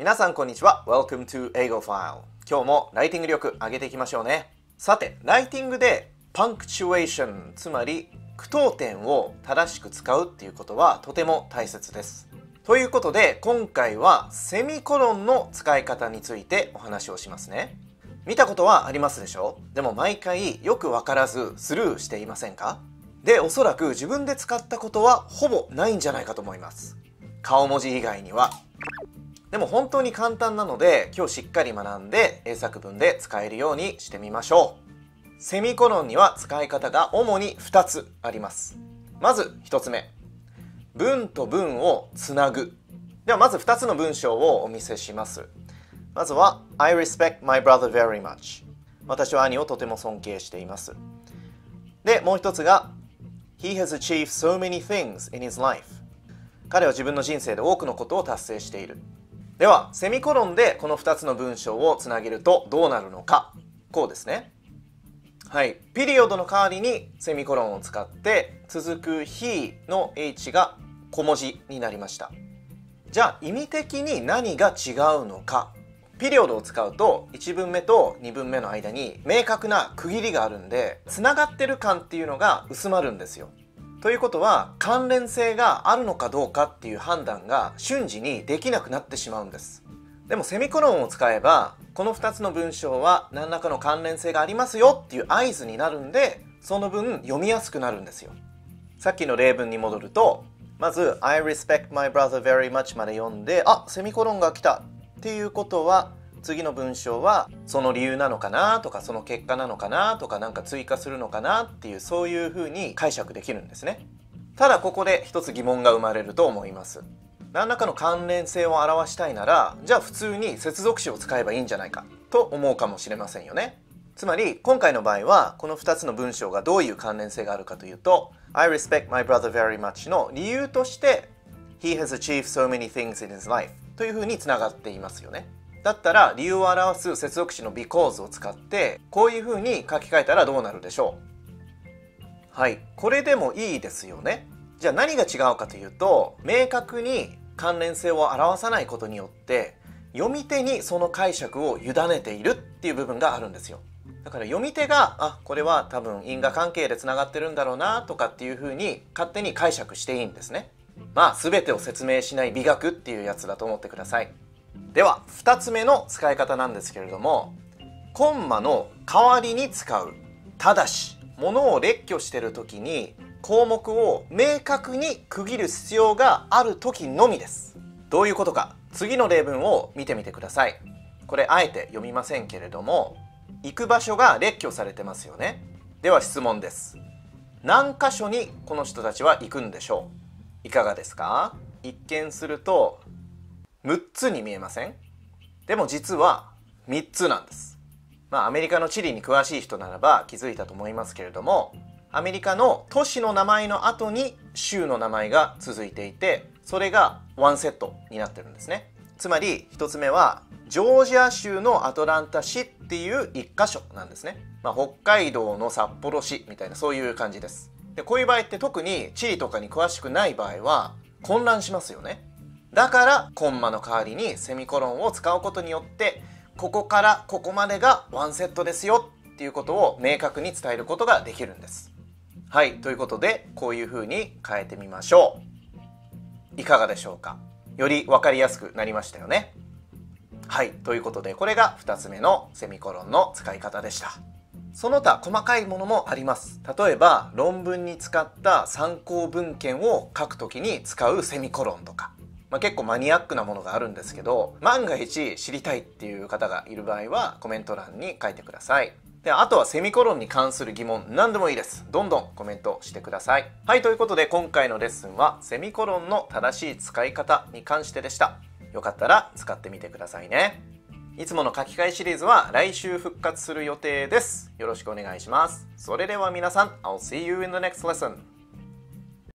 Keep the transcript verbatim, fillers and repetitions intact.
皆さんこんにちは。Welcome to 英語ファイル。今日もライティング力上げていきましょうね。さて、ライティングでパンクチュエーション、つまり句読点を正しく使うっていうことはとても大切です。ということで、今回はセミコロンの使い方についてお話をしますね。見たことはありますでしょ？でも毎回よくわからずスルーしていませんか？で、おそらく自分で使ったことはほぼないんじゃないかと思います。顔文字以外には。でも本当に簡単なので、今日しっかり学んで英作文で使えるようにしてみましょう。セミコロンには使い方が主にふたつあります。まずひとつめ。文と文をつなぐ。ではまずふたつの文章をお見せします。まずは I respect my brother very much。私は兄をとても尊敬しています。で、もう一つが He has achieved so many things in his life。彼は自分の人生で多くのことを達成している。では、セミコロンでこのふたつの文章をつなげるとどうなるのか。こうですね。はい。ピリオドの代わりにセミコロンを使って続く he の h が小文字になりました。じゃあ意味的に何が違うのか。ピリオドを使うといち文目とに文目の間に明確な区切りがあるんで、つながってる感っていうのが薄まるんですよ。ということは関連性があるのかどうかっていう判断が瞬時にできなくなってしまうんです。でもセミコロンを使えばこのふたつの文章は何らかの関連性がありますよっていう合図になるんで、その分読みやすくなるんですよ。さっきの例文に戻ると、まず I respect my brother very much まで読んで、あ、セミコロンが来たっていうことは次の文章はその理由なのかなとか、その結果なのかなとか、なんか追加するのかなっていう、そういう風に解釈できるんですね。ただここで一つ疑問が生まれると思います。何らかの関連性を表したいなら、じゃあ普通に接続詞を使えばいいんじゃないかと思うかもしれませんよね。つまり今回の場合はこのふたつの文章がどういう関連性があるかというと、 I respect my brother very much の理由として He has achieved so many things in his life という風につながっていますよね。だったら理由を表す接続詞の because を使ってこういう風に書き換えたらどうなるでしょう。はい、これでもいいですよね。じゃあ何が違うかというと、明確に関連性を表さないことによって読み手にその解釈を委ねているっていう部分があるんですよ。だから読み手が、あ、これは多分因果関係でつながってるんだろうなとかっていう風に勝手に解釈していいんですね。まあ全てを説明しない美学っていうやつだと思ってください。ではふたつめの使い方なんですけれども、コンマの代わりに使う。ただしものを列挙している時に項目を明確に区切る必要がある時のみです。どういうことか、次の例文を見てみてください。これあえて読みませんけれども、行く場所が列挙されてますよね。では質問です。何箇所にこの人たちは行くんでしょう。いかがですか？一見するとむっつに見えません？でも実はみっつなんです。まあアメリカの地理に詳しい人ならば気づいたと思いますけれども、アメリカの都市の名前の後に州の名前が続いていて、それがワンセットになってるんですね。つまりひとつめはジョージア州のアトランタ市っていういっ箇所なんですね。まあ、北海道の札幌市みたいな、そういう感じです。で、こういう場合って特に地理とかに詳しくない場合は混乱しますよね。だからコンマの代わりにセミコロンを使うことによって、ここからここまでがワンセットですよっていうことを明確に伝えることができるんです。はい、ということでこういう風に変えてみましょう。いかがでしょうか？より分かりやすくなりましたよね。はい、ということでこれがふたつめのセミコロンの使い方でした。その他細かいものもあります。例えば論文に使った参考文献を書くときに使うセミコロンとか、まあ、結構マニアックなものがあるんですけど、万が一知りたいっていう方がいる場合はコメント欄に書いてください。で、あとはセミコロンに関する疑問何でもいいです。どんどんコメントしてください。はい、ということで今回のレッスンはセミコロンの正しい使い方に関してでした。よかったら使ってみてくださいね。いつもの書き換えシリーズは来週復活する予定です。よろしくお願いします。それでは皆さん、I'll see you in the next lesson.